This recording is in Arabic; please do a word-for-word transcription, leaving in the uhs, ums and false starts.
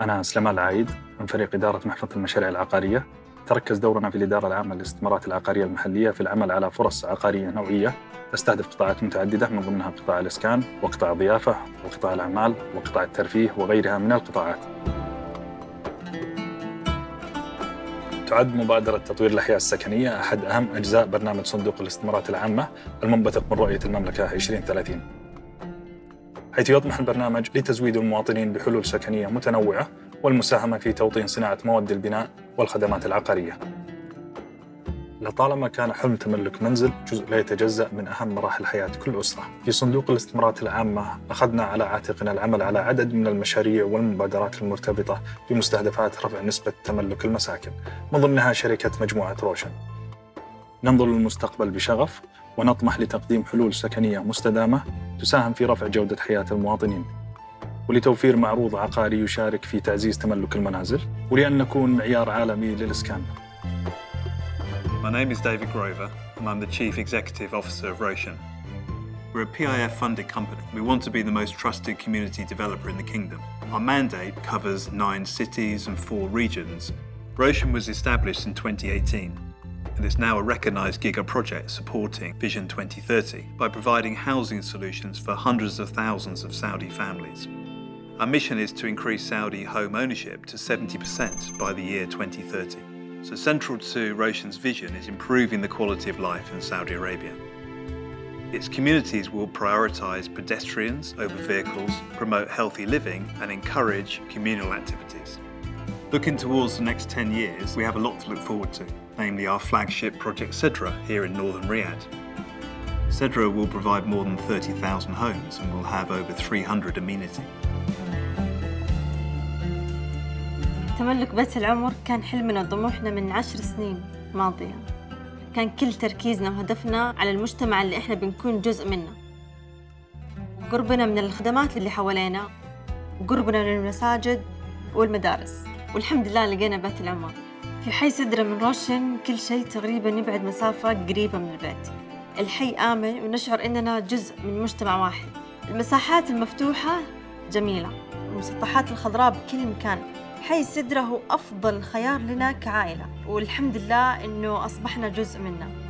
أنا سليمان العايد من فريق إدارة محفظة المشاريع العقارية. تركز دورنا في الإدارة العامة للاستثمارات العقارية المحلية في العمل على فرص عقارية نوعية تستهدف قطاعات متعددة من ضمنها قطاع الإسكان وقطاع الضيافة وقطاع الأعمال وقطاع الترفيه وغيرها من القطاعات. تعد مبادرة تطوير الأحياء السكنية أحد أهم أجزاء برنامج صندوق الاستثمارات العامة المنبثق من رؤية المملكة عشرين ثلاثين، حيث يطمح البرنامج لتزويد المواطنين بحلول سكنية متنوعة والمساهمة في توطين صناعة مواد البناء والخدمات العقارية. لطالما كان حلم تملك منزل جزء لا يتجزأ من أهم مراحل حياة كل أسرة. في صندوق الاستثمارات العامة أخذنا على عاتقنا العمل على عدد من المشاريع والمبادرات المرتبطة بمستهدفات رفع نسبة تملك المساكن، من ضمنها شركة مجموعة روشن. ننظر للمستقبل بشغف ونطمح لتقديم حلول سكنية مستدامة تساهم في رفع جودة حياة المواطنين، ولتوفير معروض عقاري يشارك في تعزيز تملك المنازل، ولأن نكون معيار عالمي للإسكان. My name is David Grover and I'm the Chief Executive Officer of Roshan. We're a P I F-funded company. We want to be the most trusted community developer in the kingdom. Our mandate covers nine cities and four regions. Roshan was established in twenty eighteen and is now a recognised giga project supporting Vision twenty thirty by providing housing solutions for hundreds of thousands of Saudi families. Our mission is to increase Saudi home ownership to seventy percent by the year twenty thirty. So central to Roshan's vision is improving the quality of life in Saudi Arabia. Its communities will prioritise pedestrians over vehicles, promote healthy living and encourage communal activities. Looking towards the next ten years, we have a lot to look forward to, namely our flagship project Sedra here in northern Riyadh. Sedra will provide more than thirty thousand homes and will have over three hundred amenities. تملك بيت العمر كان حلمنا وطموحنا من عشر سنين ماضية. كان كل تركيزنا وهدفنا على المجتمع اللي احنا بنكون جزء منه، قربنا من الخدمات اللي حوالينا وقربنا من المساجد والمدارس، والحمد لله لقينا بيت العمر. في حي سدرة من روشن كل شيء تقريبا يبعد مسافة قريبة من البيت. الحي آمن ونشعر إننا جزء من مجتمع واحد. المساحات المفتوحة جميلة، المسطحات الخضراء بكل مكان. حي سدرة هو أفضل خيار لنا كعائلة، والحمد لله إنه أصبحنا جزء منه.